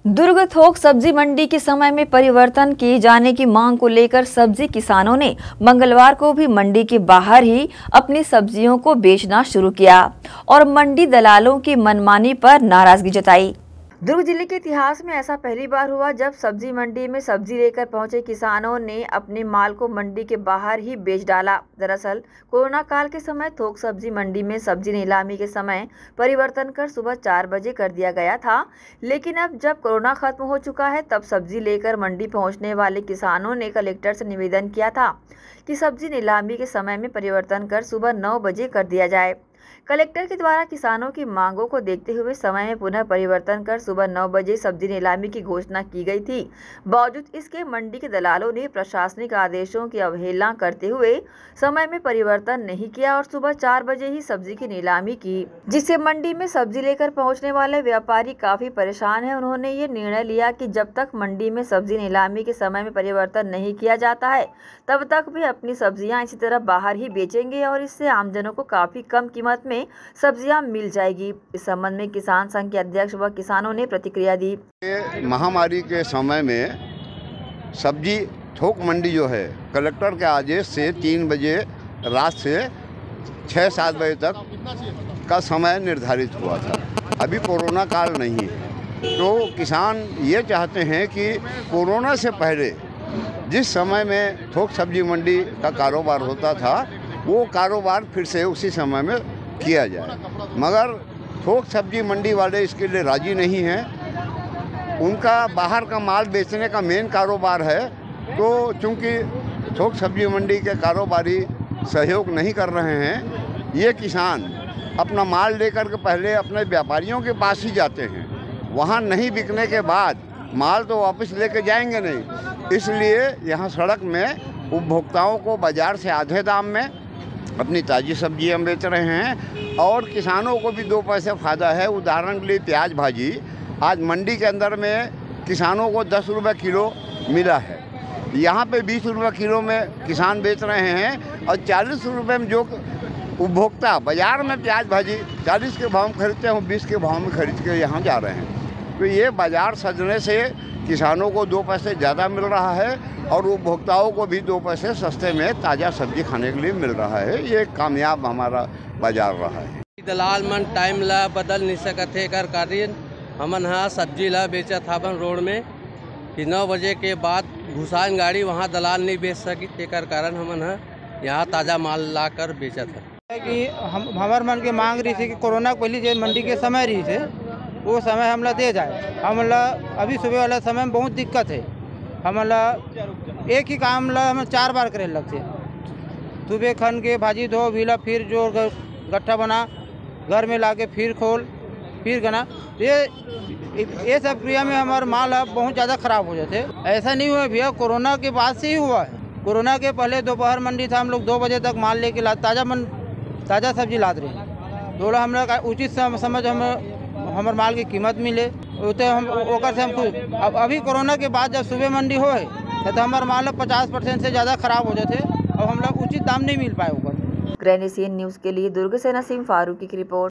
दुर्ग थोक सब्जी मंडी के समय में परिवर्तन किए जाने की मांग को लेकर सब्जी किसानों ने मंगलवार को भी मंडी के बाहर ही अपनी सब्जियों को बेचना शुरू किया और मंडी दलालों की मनमानी पर नाराजगी जताई। दुर्ग जिले के इतिहास में ऐसा पहली बार हुआ जब सब्जी मंडी में सब्जी लेकर पहुंचे किसानों ने अपने माल को मंडी के बाहर ही बेच डाला। दरअसल कोरोना काल के समय थोक सब्जी मंडी में सब्जी नीलामी के समय परिवर्तन कर सुबह 4 बजे कर दिया गया था, लेकिन अब जब कोरोना खत्म हो चुका है तब सब्जी लेकर मंडी पहुंचने वाले किसानों ने कलेक्टर से निवेदन किया था कि सब्जी नीलामी के समय में परिवर्तन कर सुबह 9 बजे कर दिया जाए। कलेक्टर के द्वारा किसानों की मांगों को देखते हुए समय में पुनः परिवर्तन कर सुबह 9 बजे सब्जी नीलामी की घोषणा की गई थी। बावजूद इसके मंडी के दलालों ने प्रशासनिक आदेशों की अवहेलना करते हुए समय में परिवर्तन नहीं किया और सुबह 4 बजे ही सब्जी की नीलामी की, जिससे मंडी में सब्जी लेकर पहुंचने वाले व्यापारी काफी परेशान है। उन्होंने ये निर्णय लिया कि जब तक मंडी में सब्जी नीलामी के समय में परिवर्तन नहीं किया जाता है तब तक भी अपनी सब्जियां इसी तरह बाहर ही बेचेंगे और इससे आमजनों को काफी कम कीमत में सब्जियां मिल जाएगी। इस संबंध में किसान संघ के अध्यक्ष व किसानों ने प्रतिक्रिया दी। महामारी के समय में सब्जी थोक मंडी जो है कलेक्टर के आदेश से 3 बजे रात से 6-7 बजे तक का समय निर्धारित हुआ था। अभी कोरोना काल नहीं है तो किसान ये चाहते हैं कि कोरोना से पहले जिस समय में थोक सब्जी मंडी का कारोबार होता था वो कारोबार फिर से उसी समय में किया जाए, मगर थोक सब्जी मंडी वाले इसके लिए राजी नहीं हैं। उनका बाहर का माल बेचने का मेन कारोबार है, तो चूंकि थोक सब्जी मंडी के कारोबारी सहयोग नहीं कर रहे हैं, ये किसान अपना माल लेकर के पहले अपने व्यापारियों के पास ही जाते हैं। वहाँ नहीं बिकने के बाद माल तो वापस लेके जाएंगे नहीं, इसलिए यहाँ सड़क में उपभोक्ताओं को बाज़ार से आधे दाम में अपनी ताज़ी सब्जियां बेच रहे हैं और किसानों को भी 2 पैसे फ़ायदा है। उदाहरण के लिए प्याज भाजी आज मंडी के अंदर में किसानों को 10 रुपये किलो मिला है, यहाँ पे 20 रुपये किलो में किसान बेच रहे हैं और 40 रुपये में जो उपभोक्ता बाज़ार में प्याज भाजी 40 के भाव में खरीदते हैं, 20 के भाव में खरीद के यहाँ जा रहे हैं। तो ये बाज़ार सजने से किसानों को 2 पैसे ज़्यादा मिल रहा है और उपभोक्ताओं को भी 2 पैसे सस्ते में ताज़ा सब्जी खाने के लिए मिल रहा है। ये कामयाब हमारा बाजार रहा है। दलाल मन टाइम ला बदल नहीं सकते कर कारण हमन हाँ सब्जी ला बेचत हवन रोड में कि 9 बजे के बाद घुसान गाड़ी वहाँ दलाल नहीं बेच सकी, तेकर कारण हमन हाँ यहाँ ताज़ा माल ला कर बेचत है कि हमार मन के मांग रही थी कि कोरोना पहले जो मंडी के समय रही थे वो समय हमला दे जाए। हमला अभी सुबह वाला समय में बहुत दिक्कत है। हमला एक ही काम ला हमें 4 बार करे लगते, सुबह खन के भाजी धो भीला फिर जो गट्ठा बना घर में लाके फिर खोल फिर गना, ये सब क्रिया में हमारा माल अब बहुत ज़्यादा ख़राब हो जाते। ऐसा नहीं हुआ भैया, कोरोना के बाद से ही हुआ है। कोरोना के पहले दोपहर मंडी था, हम लोग 2 बजे तक माल लेके ताज़ा सब्जी लाते रहे। थोड़ा हम लोग उचित समझ हमारे माल की कीमत मिले तो हम ओकर से हम खुश। अब अभी कोरोना के बाद जब सुबह मंडी हो तो हमारे माल 50% से ज़्यादा खराब हो जाते और हम लोग उचित दाम नहीं मिल पाए ऊपर। ग्रैनी सीएन न्यूज़ के लिए दुर्ग से नसीम फारूकी की रिपोर्ट।